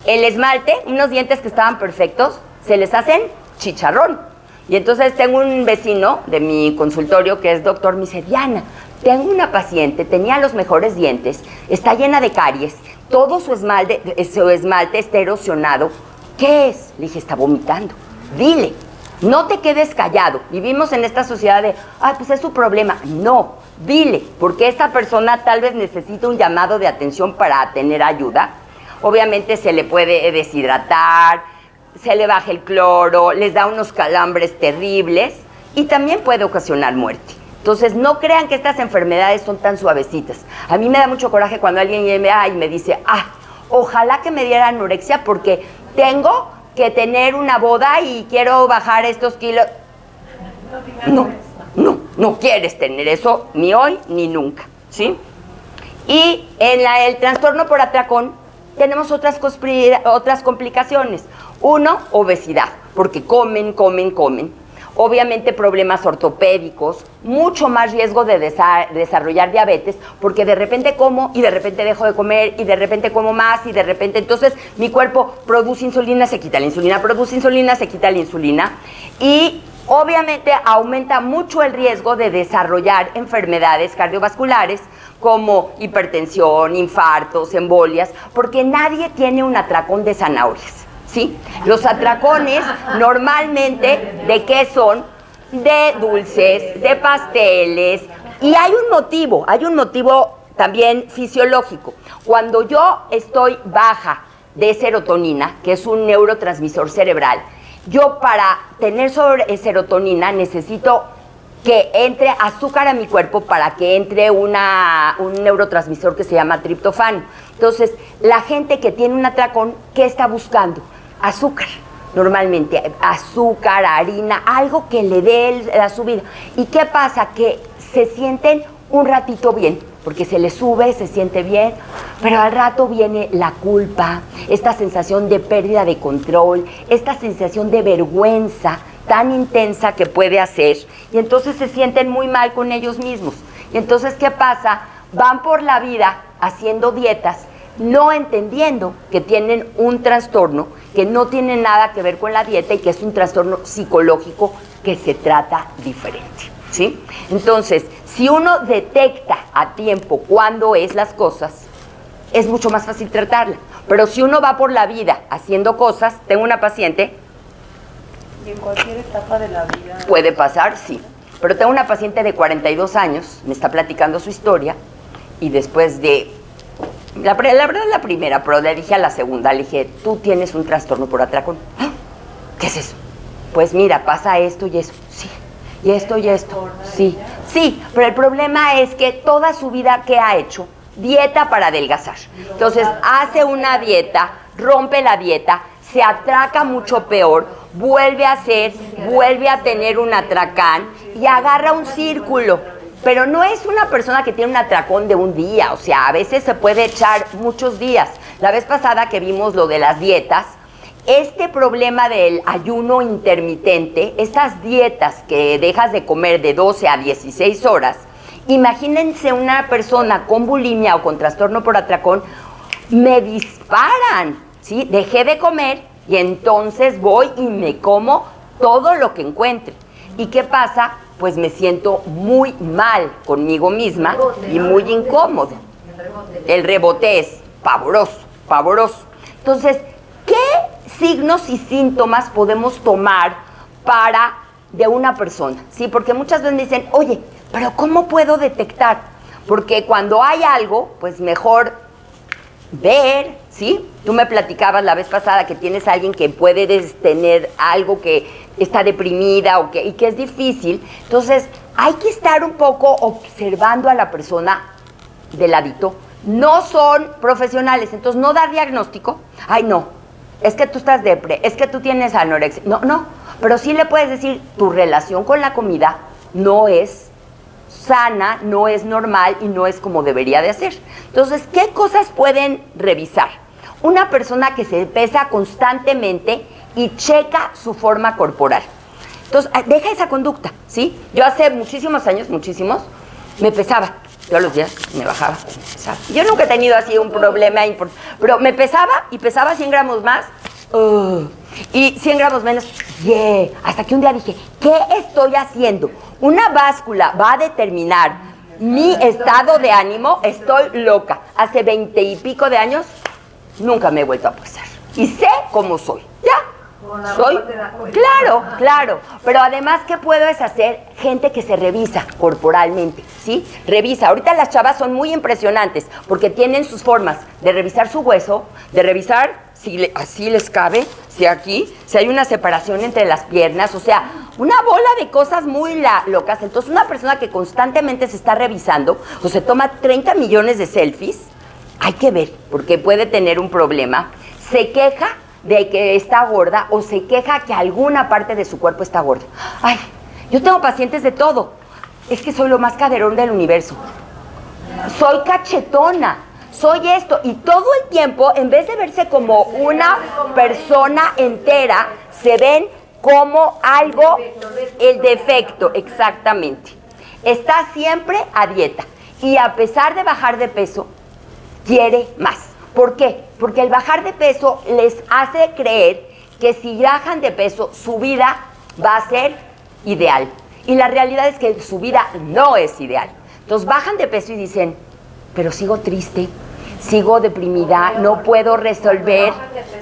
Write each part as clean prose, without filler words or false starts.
el esmalte, unos dientes que estaban perfectos, se les hacen chicharrón. Y entonces tengo un vecino de mi consultorio que es doctor, me dice, Diana, tengo una paciente, tenía los mejores dientes, está llena de caries, todo su esmalte está erosionado. ¿Qué es? Le dije, está vomitando. Dile, no te quedes callado. Vivimos en esta sociedad de, ay, pues es su problema. No, dile, porque esta persona tal vez necesita un llamado de atención para tener ayuda. Obviamente se le puede deshidratar, se le baja el cloro, les da unos calambres terribles y también puede ocasionar muerte. Entonces, no crean que estas enfermedades son tan suavecitas. A mí me da mucho coraje cuando alguien me dice, ojalá que me diera anorexia porque tengo que tener una boda y quiero bajar estos kilos. No quieres tener eso ni hoy ni nunca, ¿sí? Y en el trastorno por atracón tenemos otras complicaciones. Uno, obesidad, porque comen. Obviamente problemas ortopédicos, mucho más riesgo de desarrollar diabetes, porque de repente como y de repente dejo de comer y de repente como más y de repente entonces mi cuerpo produce insulina, se quita la insulina, produce insulina, se quita la insulina y obviamente aumenta mucho el riesgo de desarrollar enfermedades cardiovasculares como hipertensión, infartos, embolias, porque nadie tiene un atracón de zanahorias. ¿Sí? Los atracones normalmente, ¿de qué son? De dulces, de pasteles, y hay un motivo también fisiológico. Cuando yo estoy baja de serotonina, que es un neurotransmisor cerebral, yo para tener serotonina necesito que entre azúcar a mi cuerpo para que entre un neurotransmisor que se llama triptofano. Entonces, la gente que tiene un atracón, ¿qué está buscando? Azúcar, normalmente, azúcar, harina, algo que le dé la subida. ¿Y qué pasa? Que se sienten un ratito bien, porque se les sube, se siente bien, pero al rato viene la culpa, esta sensación de pérdida de control, esta sensación de vergüenza tan intensa que puede hacer, y entonces se sienten muy mal con ellos mismos. Y entonces, ¿qué pasa? Van por la vida haciendo dietas, no entendiendo que tienen un trastorno que no tiene nada que ver con la dieta y que es un trastorno psicológico que se trata diferente, ¿sí? Entonces, si uno detecta a tiempo cuándo es las cosas, es mucho más fácil tratarla. Pero si uno va por la vida haciendo cosas, tengo una paciente... ¿Y en cualquier etapa de la vida? Puede pasar, sí. Pero tengo una paciente de 42 años, me está platicando su historia, y después de... La verdad es la primera, pero le dije a la segunda, le dije, tú tienes un trastorno por atracón. ¿Ah? ¿Qué es eso? Pues mira, pasa esto y eso. Sí. Y esto y esto. Sí. Sí, pero el problema es que toda su vida, ¿qué ha hecho? Dieta para adelgazar. Entonces, hace una dieta, rompe la dieta, se atraca mucho peor, vuelve a tener un atracán y agarra un círculo. Pero no es una persona que tiene un atracón de un día, o sea, a veces se puede echar muchos días. La vez pasada que vimos lo de las dietas, este problema del ayuno intermitente, estas dietas que dejas de comer de 12 a 16 horas, imagínense una persona con bulimia o con trastorno por atracón, me disparan, ¿sí? Dejé de comer y entonces voy y me como todo lo que encuentre. ¿Y qué pasa? Pues me siento muy mal conmigo misma y muy incómodo. El rebote es pavoroso. Entonces, ¿qué signos y síntomas podemos tomar de una persona? ¿Sí? Porque muchas veces me dicen, oye, pero ¿cómo puedo detectar? Porque cuando hay algo, pues mejor ver, ¿sí? Tú me platicabas la vez pasada que tienes a alguien que puede tener algo que está deprimida y que es difícil. Entonces, hay que estar un poco observando a la persona de ladito. No son profesionales, entonces no dar diagnóstico. Ay, no, es que tú estás depre, es que tú tienes anorexia. No, pero sí le puedes decir, tu relación con la comida no es sana, no es normal y no es como debería de ser. Entonces, ¿qué cosas pueden revisar? Una persona que se pesa constantemente y checa su forma corporal. Entonces, deja esa conducta, ¿sí? Yo hace muchísimos años, me pesaba Todos los días me bajaba. Yo nunca he tenido así un problema importante, pero me pesaba y pesaba 100 gramos más y 100 gramos menos. Hasta que un día dije, ¿qué estoy haciendo? Una báscula va a determinar mi estado de ánimo. Estoy loca. Hace 20 y pico de años nunca me he vuelto a pesar. Y sé cómo soy. Ya. Soy. Claro. Pero además, ¿qué puedo es hacer? Gente que se revisa corporalmente, ¿sí? Revisa. Ahorita las chavas son muy impresionantes porque tienen sus formas de revisar su hueso, de revisar si así les cabe, si aquí, si hay una separación entre las piernas, o sea, una bola de cosas muy locas. Entonces, una persona que constantemente se está revisando o se toma 30 millones de selfies, hay que ver, porque puede tener un problema. Se queja de que está gorda o se queja que alguna parte de su cuerpo está gorda. Ay, yo tengo pacientes de todo. Es que soy lo más caderón del universo. Soy cachetona. Soy esto. Y todo el tiempo, en vez de verse como una persona entera, se ven como algo, el defecto, exactamente. Está siempre a dieta. Y a pesar de bajar de peso, quiere más. ¿Por qué? Porque el bajar de peso les hace creer que si bajan de peso, su vida va a ser ideal. Y la realidad es que su vida no es ideal. Entonces bajan de peso y dicen, pero sigo triste, sigo deprimida, no puedo resolver,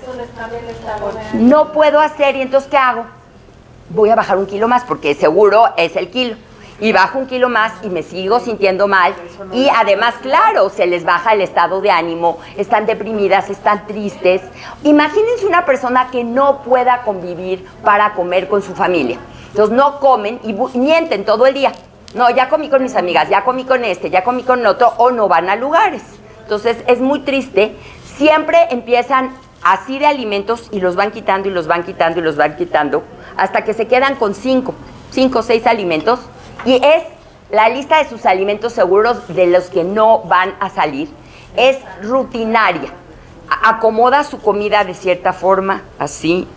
no puedo hacer, y entonces ¿qué hago? Voy a bajar 1 kilo más porque seguro es el kilo. Y bajo 1 kilo más y me sigo sintiendo mal. Y además, claro, se les baja el estado de ánimo, están deprimidas, están tristes. Imagínense una persona que no pueda convivir para comer con su familia. Entonces no comen y mienten todo el día. No, ya comí con mis amigas, ya comí con este, ya comí con otro, o no van a lugares. Entonces es muy triste. Siempre empiezan así de alimentos y los van quitando y los van quitando y los van quitando hasta que se quedan con 5 o 6 alimentos. Y es la lista de sus alimentos seguros de los que no van a salir. Es rutinaria. Acomoda su comida de cierta forma, así.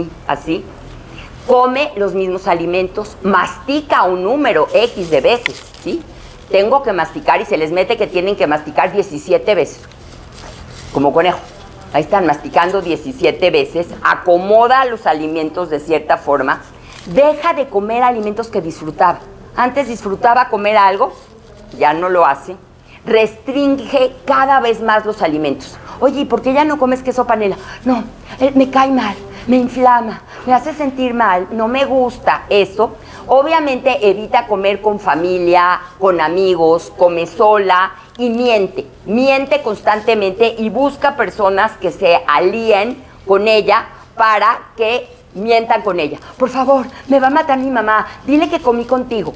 Come los mismos alimentos, mastica un número X de veces, ¿sí? Tengo que masticar y se les mete que tienen que masticar 17 veces. Como conejo. Ahí están masticando 17 veces. Acomoda los alimentos de cierta forma. Deja de comer alimentos que disfrutaba. Antes disfrutaba comer algo, ya no lo hace. Restringe cada vez más los alimentos. Oye, ¿y por qué ya no comes queso panela? No, me cae mal, me inflama, me hace sentir mal, no me gusta eso. Obviamente evita comer con familia, con amigos, come sola y miente constantemente y busca personas que se alíen con ella para que mientan con ella. Por favor, me va a matar mi mamá, dile que comí contigo.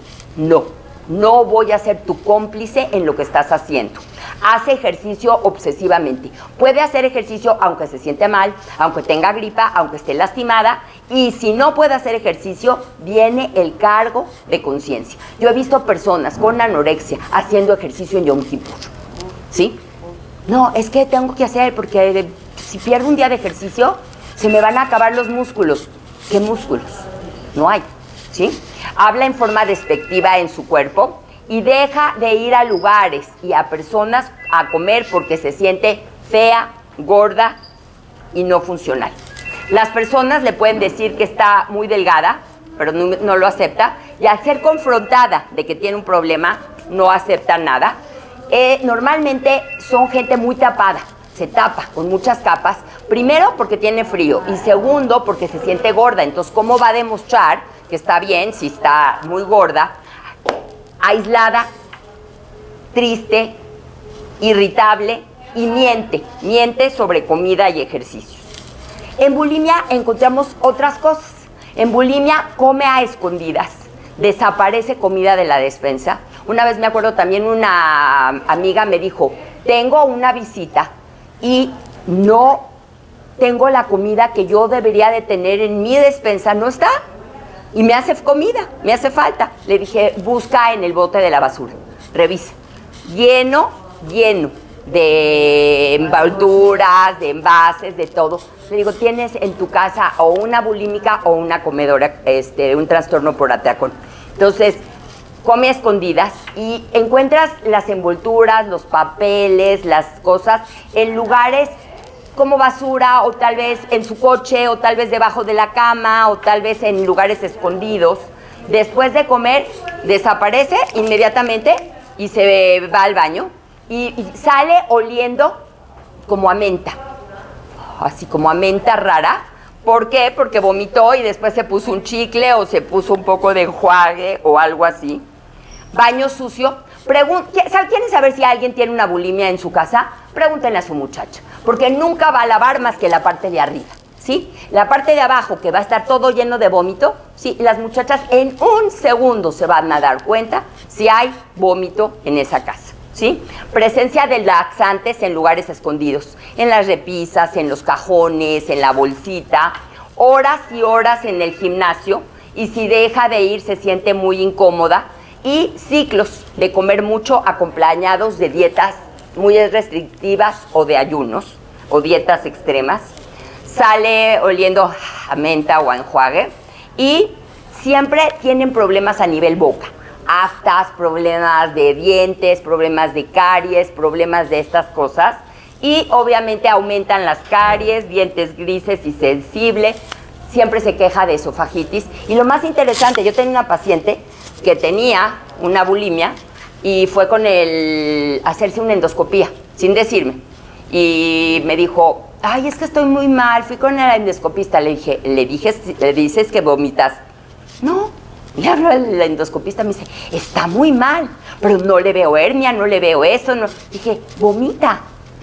No voy a ser tu cómplice en lo que estás haciendo. Hace ejercicio obsesivamente. Puede hacer ejercicio aunque se siente mal, aunque tenga gripa, aunque esté lastimada. Y si no puede hacer ejercicio, viene el cargo de conciencia. Yo he visto personas con anorexia haciendo ejercicio en Yom Kippur. ¿Sí? No, es que tengo que hacer porque si pierdo un día de ejercicio, se me van a acabar los músculos. ¿Qué músculos? No hay, ¿sí? Habla en forma despectiva en su cuerpo y deja de ir a lugares y a personas a comer porque se siente fea, gorda y no funcional. Las personas le pueden decir que está muy delgada, pero no lo acepta, y al ser confrontada de que tiene un problema, no acepta nada. Normalmente son gente muy tapada. Se tapa con muchas capas, primero porque tiene frío y segundo porque se siente gorda. Entonces, ¿cómo va a demostrar que está bien si está muy gorda? Aislada, triste, irritable y miente sobre comida y ejercicios. En bulimia encontramos otras cosas. En bulimia come a escondidas, desaparece comida de la despensa. Una vez me acuerdo también una amiga me dijo, tengo una visita y no tengo la comida que yo debería de tener en mi despensa, no está, y me hace comida, me hace falta. Le dije, busca en el bote de la basura, revisa, lleno de envolturas, de envases, de todo. Le digo, tienes en tu casa o una bulímica o una comedora, un trastorno por atracón. Entonces, come a escondidas y encuentras las envolturas, los papeles, las cosas en lugares como basura o tal vez en su coche o tal vez debajo de la cama o tal vez en lugares escondidos. Después de comer desaparece inmediatamente y se va al baño y sale oliendo como a menta, así como a menta rara. ¿Por qué? Porque vomitó y después se puso un chicle o se puso un poco de enjuague o algo así. Baño sucio. ¿Quieren saber si alguien tiene una bulimia en su casa? Pregúntenle a su muchacha, porque nunca va a lavar más que la parte de arriba, ¿sí? La parte de abajo, que va a estar todo lleno de vómito, sí, las muchachas en un segundo se van a dar cuenta si hay vómito en esa casa, ¿sí? Presencia de laxantes en lugares escondidos, en las repisas, en los cajones, en la bolsita, horas y horas en el gimnasio, y si deja de ir se siente muy incómoda, y ciclos de comer mucho acompañados de dietas muy restrictivas o de ayunos o dietas extremas. Sale oliendo a menta o a enjuague y siempre tienen problemas a nivel boca. Aftas, problemas de dientes, problemas de caries, problemas de estas cosas. Y obviamente aumentan las caries, dientes grises y sensibles. Siempre se queja de esofagitis. Y lo más interesante, yo tenía una paciente que tenía una bulimia y fue con hacerse una endoscopía, sin decirme. Y me dijo, ay, es que estoy muy mal, fui con el endoscopista. Le dices que vomitas. No, le hablo al endoscopista, me dice, está muy mal, pero no le veo hernia, no le veo eso. No. Dije, vomita,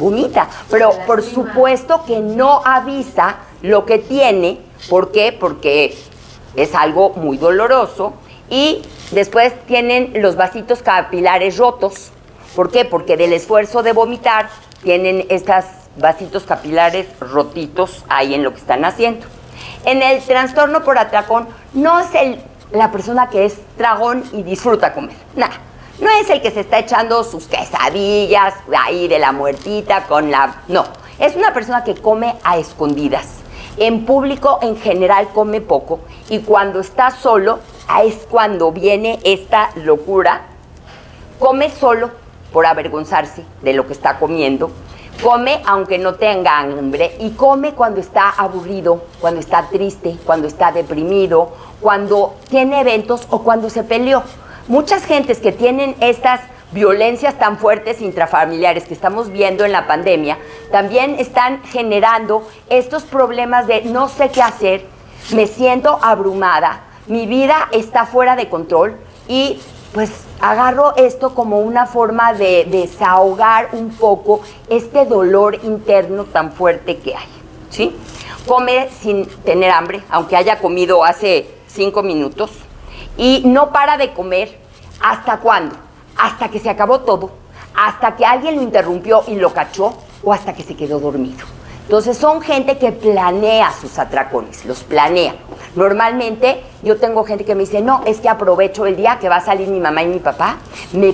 pero por supuesto que no avisa lo que tiene. ¿Por qué? Porque es algo muy doloroso. Y después tienen los vasitos capilares rotos. ¿Por qué? Porque del esfuerzo de vomitar tienen estos vasitos capilares rotitos ahí en lo que están haciendo. En el trastorno por atracón no es la persona que es tragón y disfruta comer. Nada. No es el que se está echando sus quesadillas ahí de la muertita con la... No. Es una persona que come a escondidas. En público en general come poco y cuando está solo es cuando viene esta locura. Come solo por avergonzarse de lo que está comiendo. Come aunque no tenga hambre y come cuando está aburrido, cuando está triste, cuando está deprimido, cuando tiene eventos o cuando se peleó. Muchas gentes que tienen estas violencias tan fuertes intrafamiliares que estamos viendo en la pandemia, también están generando estos problemas de no sé qué hacer, me siento abrumada, mi vida está fuera de control y pues agarro esto como una forma de desahogar un poco este dolor interno tan fuerte que hay, ¿sí? Come sin tener hambre, aunque haya comido hace 5 minutos, y no para de comer. ¿Hasta cuándo? Hasta que se acabó todo, hasta que alguien lo interrumpió y lo cachó, o hasta que se quedó dormido. Entonces son gente que planea sus atracones, los planea. Normalmente yo tengo gente que me dice, no, es que aprovecho el día que va a salir mi mamá y mi papá, me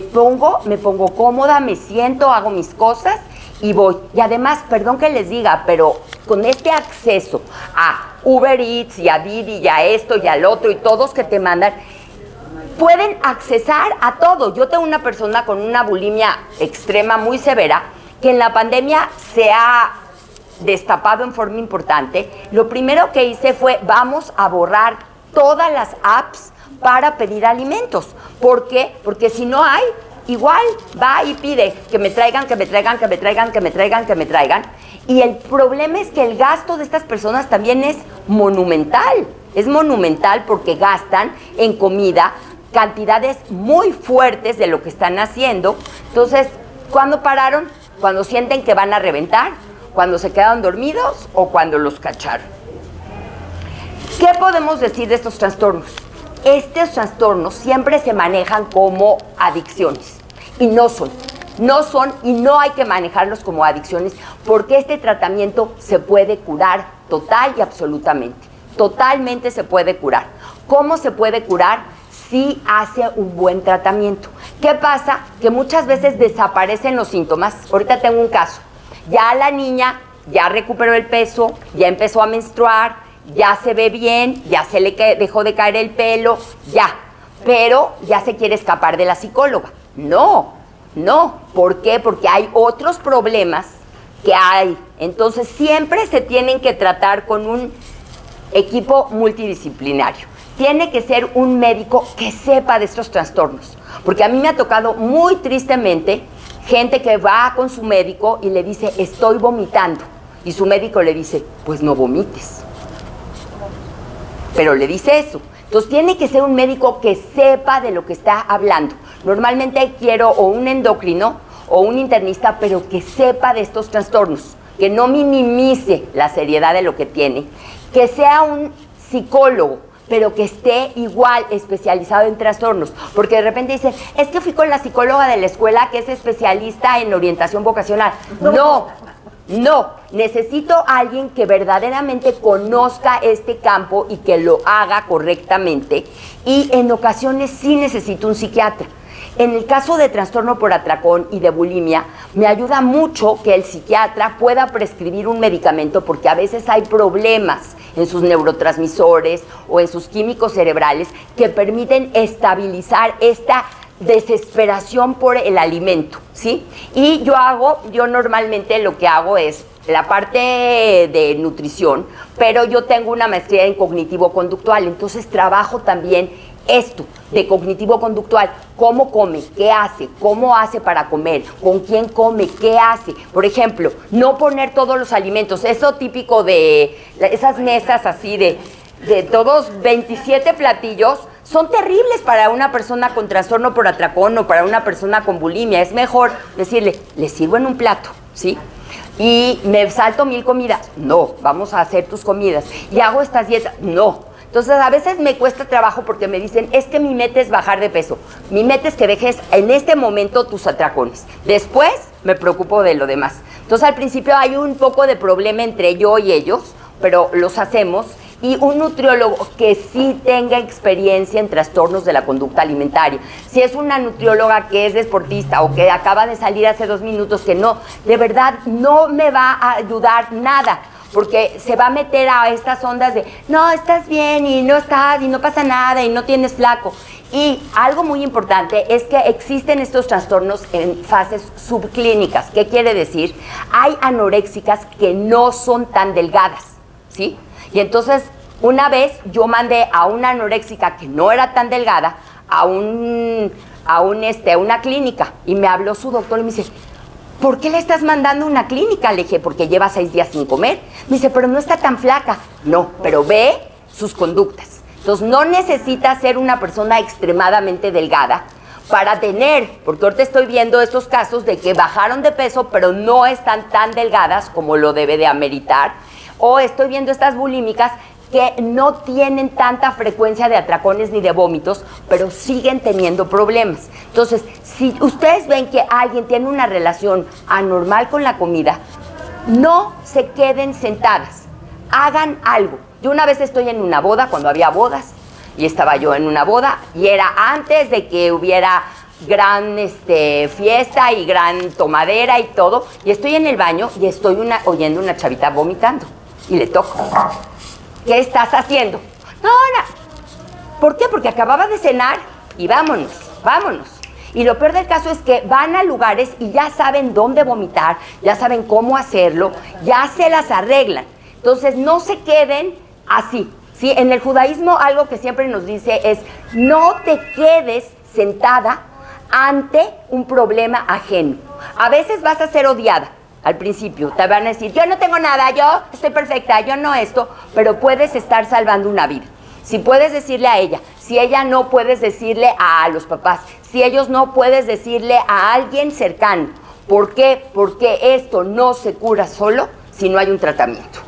pongo cómoda, me siento, hago mis cosas y voy. Y además, perdón que les diga, pero con este acceso a Uber Eats y a Didi y a esto y al otro y todos que te mandan, pueden accesar a todo. Yo tengo una persona con una bulimia extrema muy severa que en la pandemia se ha destapado en forma importante. Lo primero que hice fue, vamos a borrar todas las apps para pedir alimentos. ¿Por qué? Porque si no hay, igual va y pide que me traigan, que me traigan, que me traigan, que me traigan, que me traigan. Y el problema es que el gasto de estas personas también es monumental. Es monumental porque gastan en comida cantidades muy fuertes de lo que están haciendo. Entonces, ¿cuándo pararon? Cuando sienten que van a reventar, cuando se quedaron dormidos o cuando los cacharon. ¿Qué podemos decir de estos trastornos? Estos trastornos siempre se manejan como adicciones y no son y no hay que manejarlos como adicciones porque este tratamiento se puede curar total y absolutamente. Totalmente se puede curar. ¿Cómo se puede curar? Si hace un buen tratamiento. ¿Qué pasa? Que muchas veces desaparecen los síntomas. Ahorita tengo un caso. Ya la niña ya recuperó el peso, ya empezó a menstruar, ya se ve bien, ya se le dejó de caer el pelo, ya. pero ya se quiere escapar de la psicóloga. No, no. ¿Por qué? Porque hay otros problemas que hay. Entonces siempre se tienen que tratar con un equipo multidisciplinario. Tiene que ser un médico que sepa de estos trastornos. Porque a mí me ha tocado muy tristemente gente que va con su médico y le dice, estoy vomitando. Y su médico le dice, pues no vomites. Pero le dice eso. Entonces tiene que ser un médico que sepa de lo que está hablando. Normalmente quiero o un endocrino o un internista, pero que sepa de estos trastornos, que no minimice la seriedad de lo que tiene, que sea un psicólogo, pero que esté igual especializado en trastornos, porque de repente dicen, es que fui con la psicóloga de la escuela que es especialista en orientación vocacional. No, no, necesito a alguien que verdaderamente conozca este campo y que lo haga correctamente, y en ocasiones sí necesito un psiquiatra. En el caso de trastorno por atracón y de bulimia, me ayuda mucho que el psiquiatra pueda prescribir un medicamento, porque a veces hay problemas en sus neurotransmisores o en sus químicos cerebrales que permiten estabilizar esta desesperación por el alimento, ¿sí? Y yo normalmente lo que hago es la parte de nutrición, pero yo tengo una maestría en cognitivo-conductual, entonces trabajo también esto de cognitivo-conductual, cómo come, qué hace, cómo hace para comer, con quién come, qué hace. Por ejemplo, no poner todos los alimentos, eso típico de esas mesas así de todos 27 platillos, son terribles para una persona con trastorno por atracón o para una persona con bulimia. Es mejor decirle, le sirvo en un plato, ¿sí? Y me salto 1000 comidas. No, vamos a hacer tus comidas. Y hago estas dietas. No. Entonces a veces me cuesta trabajo porque me dicen, es que mi meta es bajar de peso. Mi meta es que dejes en este momento tus atracones. Después me preocupo de lo demás. Entonces al principio hay un poco de problema entre yo y ellos, pero los hacemos. Y un nutriólogo que sí tenga experiencia en trastornos de la conducta alimentaria. Si es una nutrióloga que es deportista o que acaba de salir hace 2 minutos, que no, de verdad no me va a ayudar nada, porque se va a meter a estas ondas de, no, estás bien y no estás y no pasa nada y no tienes flaco. Y algo muy importante es que existen estos trastornos en fases subclínicas. ¿Qué quiere decir? Hay anoréxicas que no son tan delgadas, ¿sí? Y entonces, una vez yo mandé a una anoréxica que no era tan delgada a una clínica, y me habló su doctor y me dice, ¿por qué le estás mandando a una clínica? Le dije, porque lleva 6 días sin comer. Me dice, pero no está tan flaca. No, pero ve sus conductas. Entonces, no necesita ser una persona extremadamente delgada para tener, porque ahorita estoy viendo estos casos de que bajaron de peso, pero no están tan delgadas como lo debe de ameritar. O estoy viendo estas bulímicas que no tienen tanta frecuencia de atracones ni de vómitos, pero siguen teniendo problemas. Entonces, si ustedes ven que alguien tiene una relación anormal con la comida, no se queden sentadas, hagan algo. Yo una vez estoy en una boda, cuando había bodas, y estaba yo en una boda, y era antes de que hubiera gran fiesta y gran tomadera y todo, y estoy en el baño y estoy oyendo una chavita vomitando. Y le toco. ¿Qué estás haciendo? No, no. ¿Por qué? Porque acababa de cenar y vámonos, vámonos. Y lo peor del caso es que van a lugares y ya saben dónde vomitar, ya saben cómo hacerlo, ya se las arreglan. Entonces no se queden así, ¿sí? En el judaísmo algo que siempre nos dice es, no te quedes sentada ante un problema ajeno. A veces vas a ser odiada. Al principio te van a decir, yo no tengo nada, yo estoy perfecta, yo no esto, pero puedes estar salvando una vida. Si puedes decirle a ella, si ella no puedes decirle a los papás, si ellos no puedes decirle a alguien cercano. ¿Por qué? Porque esto no se cura solo si no hay un tratamiento.